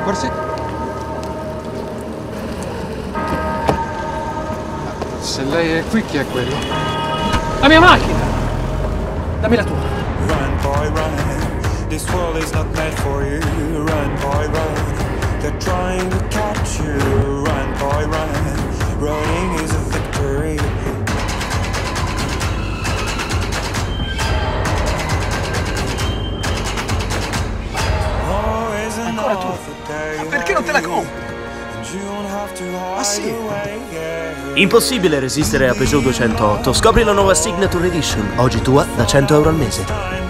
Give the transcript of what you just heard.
Forse... Se lei è qui, chi è quello? La mia macchina! Dammi la tua. Run, boy, run. This world is not meant for you. Run, boy, run. They're trying to catch you. Run, boy, run. Running is a victory. Ancora tu? Ma perché non te la compri? Ah sì? Impossibile resistere a Peugeot 208. Scopri la nuova Signature Edition, oggi tua da 100 euro al mese.